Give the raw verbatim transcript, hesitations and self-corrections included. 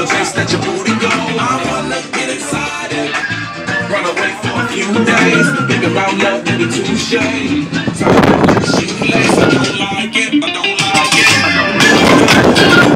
the place that your booty go. I wanna get excited, run away for a few days, think about love, maybe touche. Time to shoot lace. I don't like it, I don't like it, I don't like it.